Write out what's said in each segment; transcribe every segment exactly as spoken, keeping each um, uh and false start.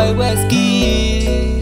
boy Weskizz.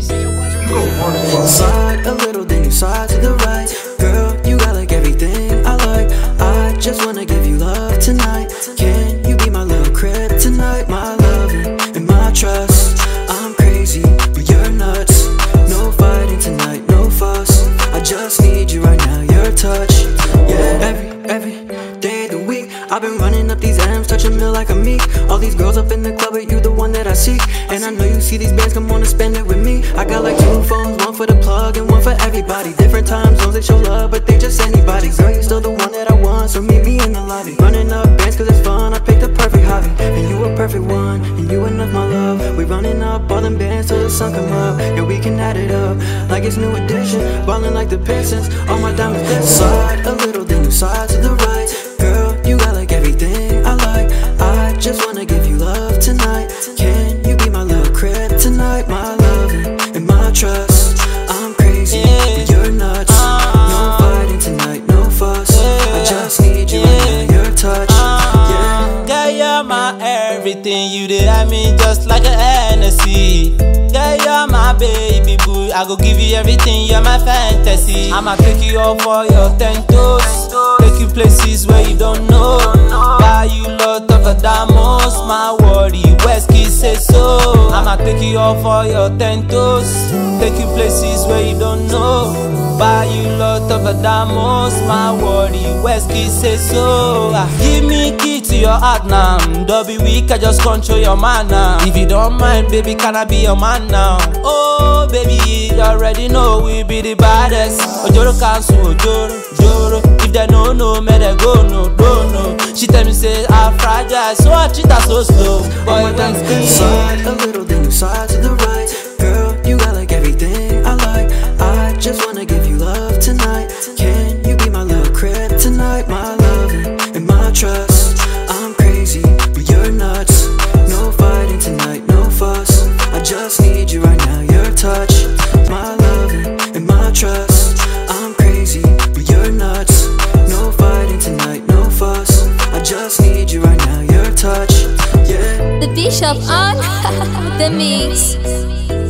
Slide a little, then you slide to the right. Girl, you got like everything I like. I just wanna give you love tonight. Can you be my little kryptonite? My loving and my trust. I'm crazy, but you're nuts. No fighting tonight, no fuss. I just need you right now, your touch. Yeah, every, every day of the week I've been running up these M's, touching me like a meek. All these girls up in the club, but you the one that I seek. And I know you see these bands, come on and spend it with me. I got like two phones, one for the plug and one for everybody. Different time zones, they show love, but they just anybody. Girl, you still the one that I want, so meet me in the lobby. Running up bands cause it's fun, I picked the perfect hobby. And you a perfect one, and you enough my love. We running up all them bands till the sun come up. Yeah, we can add it up, like it's new edition. Ballin' like the Pistons, all my diamonds glisten. Slide a little, then you slide to the right. Girl, you got like everything I like. I just wanna give you love tonight. Can you be my little kryptonite? My loving and my trust. I'm crazy, but you're nuts. No fighting tonight, no fuss. I just need you and your touch. Yeah, girl, you're my everything. You did I mean just like a Hennessy. Girl, you're my baby boo. I go give you everything, you're my fantasy. I'ma take you all for your ten toes. Take you places where you don't know. Buy you lot of a diamonds. My worry, Weskizz say so. I'ma take you all for your ten toes. Take you places where you don't know. Buy you lot of a diamonds. My worry, Weskizz say so. Ah, give me key to your heart now. Don't be weak, I just control your man now. If you don't mind, baby, can I be your man now? Oh, baby, you already know we be the baddest. Ojoro cancel, Ojoro, Ojoro. If they no know, may they go no, don't know. She tell me say I'm fragile, so I treat her so slow. Boy, Weskizz. Slide a little, then you slide to the right. Girl, you got like everything I like. I just wanna give you love tonight. Can you be my little kryptonite? My loving and my trust. I'm crazy, but you're nuts. No fighting tonight, no fuss. I just need you right now, your touch. My loving and my trust. I'm crazy, but you're nuts. No fighting tonight, no fuss. I just need you right now, your touch. Yeah. The Bishop on the mix.